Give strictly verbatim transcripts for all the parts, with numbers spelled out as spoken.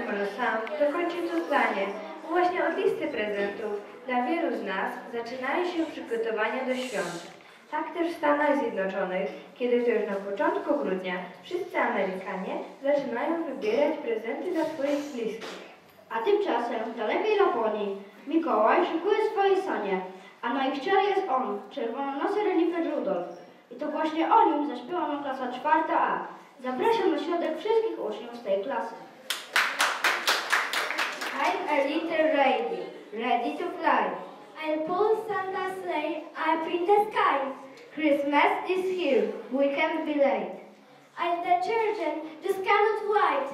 może sam dokończyć to zdanie. Właśnie od listy prezentów dla wielu z nas zaczynają się przygotowania do świąt. Tak też w Stanach Zjednoczonych, kiedy to już na początku grudnia wszyscy Amerykanie zaczynają wybierać prezenty dla swoich bliskich. A tymczasem w dalekiej Laponii Mikołaj szykuje swoje sanie, a na ich czele jest on, czerwononosy renifer Rudolf. I to właśnie o nim zaśpiewa nam klasa czwarta A. Zapraszam na środek wszystkich uczniów z tej klasy. I'm a little lady, ready to fly. I'll pull Santa's sleigh up in the sky. Christmas is here, we can't be late. I'm the children, just cannot wait.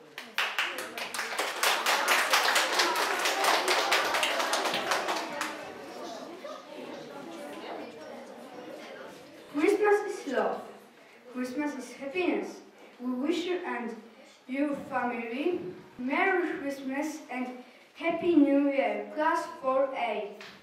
Christmas is love. Christmas is happiness. We wish you and your family Merry Christmas and Happy New Year, Class four A.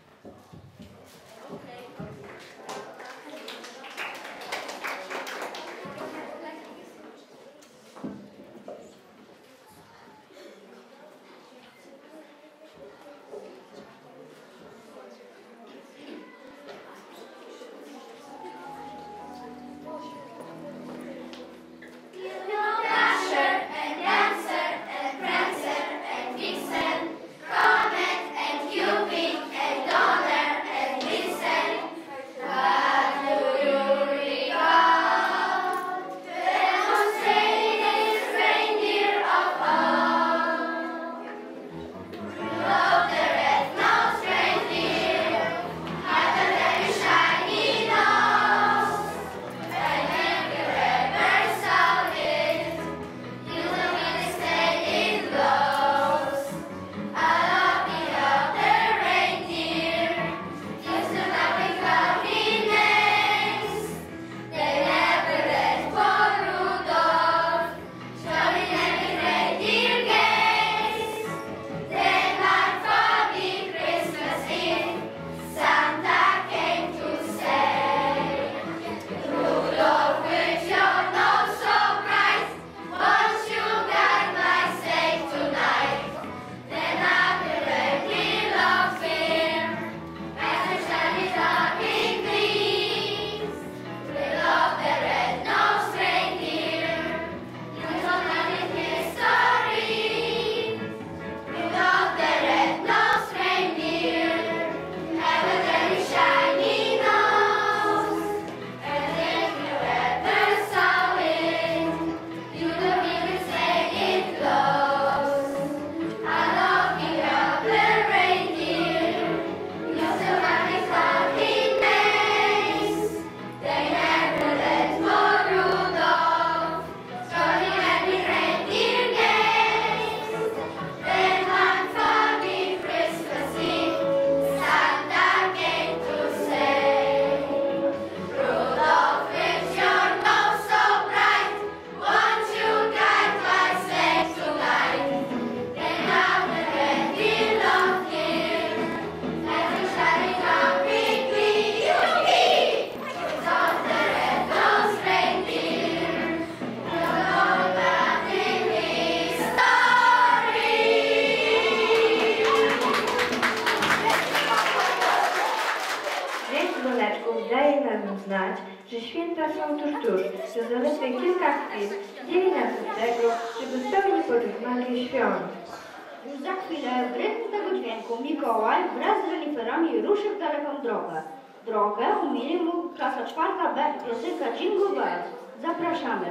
znać, że święta są tuż tuż, że zaledwie kilka chwil dzieli nas od tego, żeby w pełni poczuć magię świąt. Już za chwilę w rytm tego dźwięku Mikołaj wraz z reniferami ruszy w daleką drogę. Drogę umili mu klasa czwarta B piosenka Jingle Bells. Zapraszamy.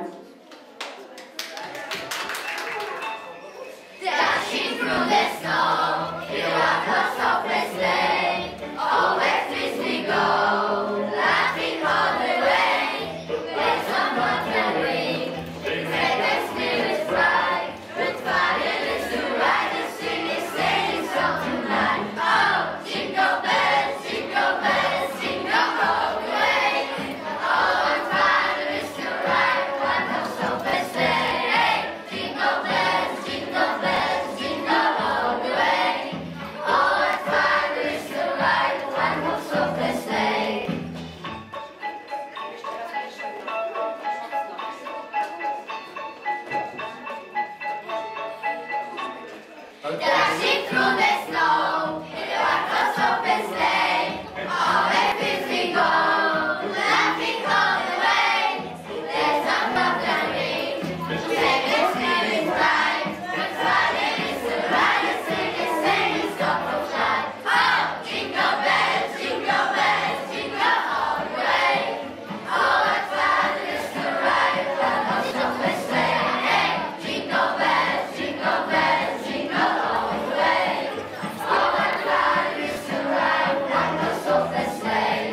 Dashing through the snow, fill up the softest sleigh. Oh, where trees we go, laughing all the way. Let someone can ring, bring their spirits bright. Good fire is to ride and sing a sleighing song tonight. Oh, jingle bells, jingle bells, jingle all the way. Oh, what fun it is to ride, what a Dashing through the snow, in the across open sleigh. Oh, where will we go? Laughing all the way. There's a bobtail ring, sleigh is bright. Riding is the ride, singing, singing, stop for flight. Oh, jingle bells, jingle bells, jingle all the way. Oh, what fun it is to ride one horse open sleigh. Hey, jingle bells, jingle bells, jingle all the way. Oh, what fun it is to ride one horse open sleigh.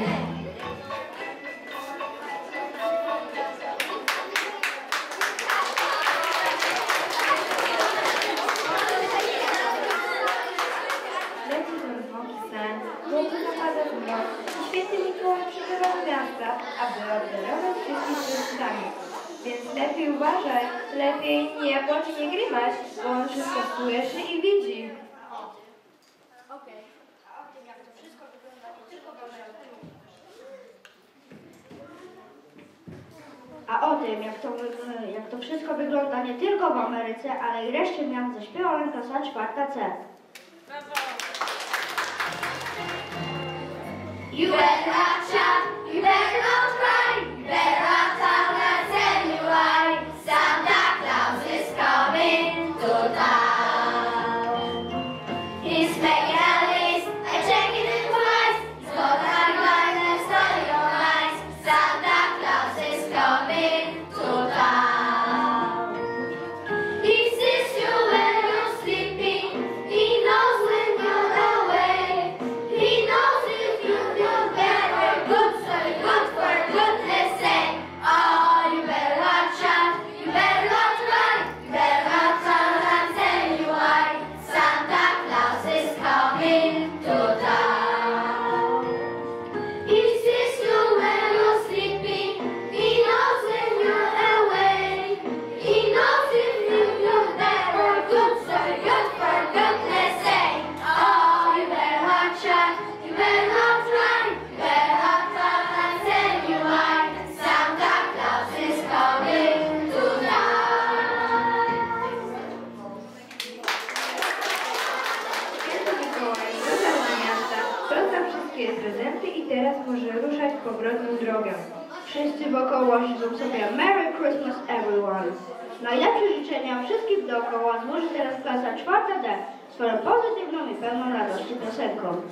Leci do smoki sen, długo zapada w mrok i święty Mikołaj przybywa do miasta, aby obdarować wszystkich prezentami. Więc lepiej uważaj, lepiej nie bądź nie grymać, bo on wszystko słyszy i widzi. A o tym, jak to, wyg- jak to wszystko wygląda nie tylko w Ameryce, ale i reszcie miast, zaśpiewa nam klasa czwarta C. You better not shout, you better not cry, you better not tell us anyway. Santa Claus is coming to town. He's making a list and checking it twice. He's gonna remind and study your eyes. Santa Claus is coming to town. He sees you when you're sleeping. He knows when you're awake. He knows if you do better, good, so good for goodness sake. Oh, you better watch out, you better not cry, you better not tell them, tell you why. Santa Claus is coming to town. He sees you when you're sleeping. He knows when you're awake. He knows if you do better, good, so good for goodness sake. Oh, you better watch out, you better not try, you better not tell them, tell you why. Santa Claus is coming tonight. Święty Mikołaj dotarł do miasta, rozdał wszystkie prezenty i teraz może ruszać w powrotną drogę. Wszyscy wokoło życzą sobie Merry Christmas everyone. Najlepsze życzenia wszystkich dookoła złoży teraz klasa czwarta D swoją pozytywną i pełną radości piosenką.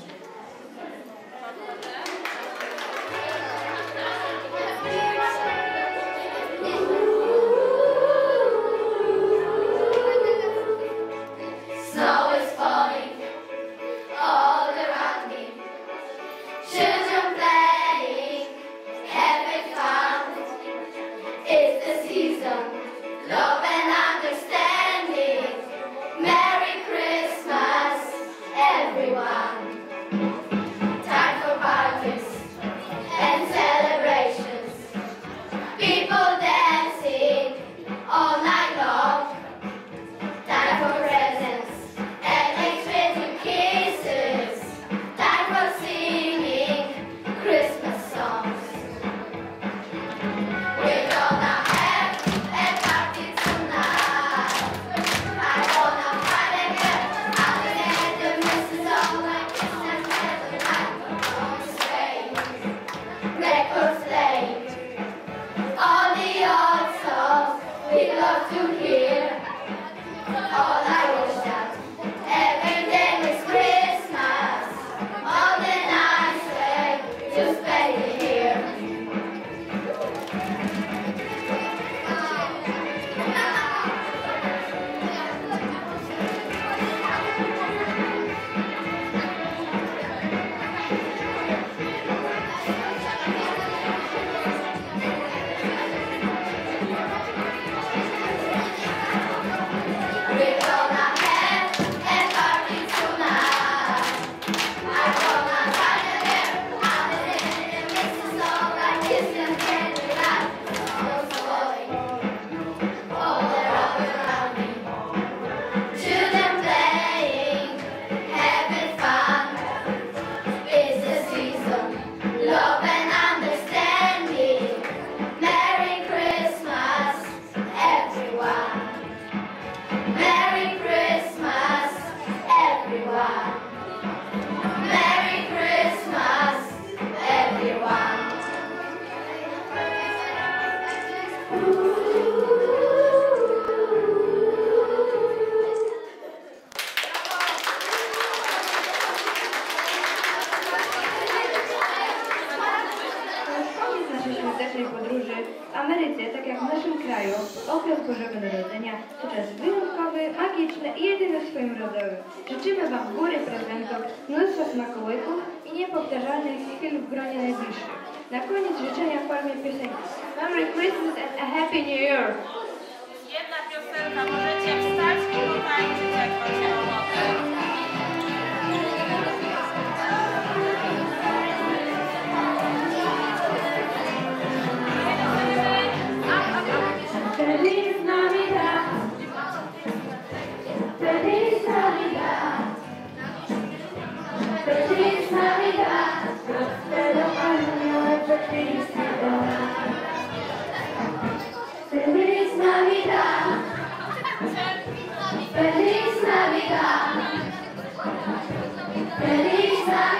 Snow is falling all around me. Children playing, having fun. It's the season, love and understanding. Merry Christmas, everyone. Time for parties and celebrations. People dancing all night long. Time for presents and exchanging kisses. Time for singing Christmas songs. We're gonna have a party tonight. I'm gonna find a girl out there the misses all like Christmas every night. On the sleigh, records playing all the old songs we love to hear. All I wish that every day was Christmas. All the nice way to spend it here. We're nagrodowy. Życzymy Wam góry prezentów, mnóstwo smakołyków i niepowtarzalnych chwil w gronie najbliższych. Na koniec życzenia w formie piosenki. Merry Christmas and a Happy New Year! Jedna piosenka, możecie wstać i potańczyć, jak macie ochotę. Feliz Navidad. Feliz Navidad. Feliz Navidad. Prospero año de felicidad. Feliz Navidad. Feliz Navidad. Feliz Navidad.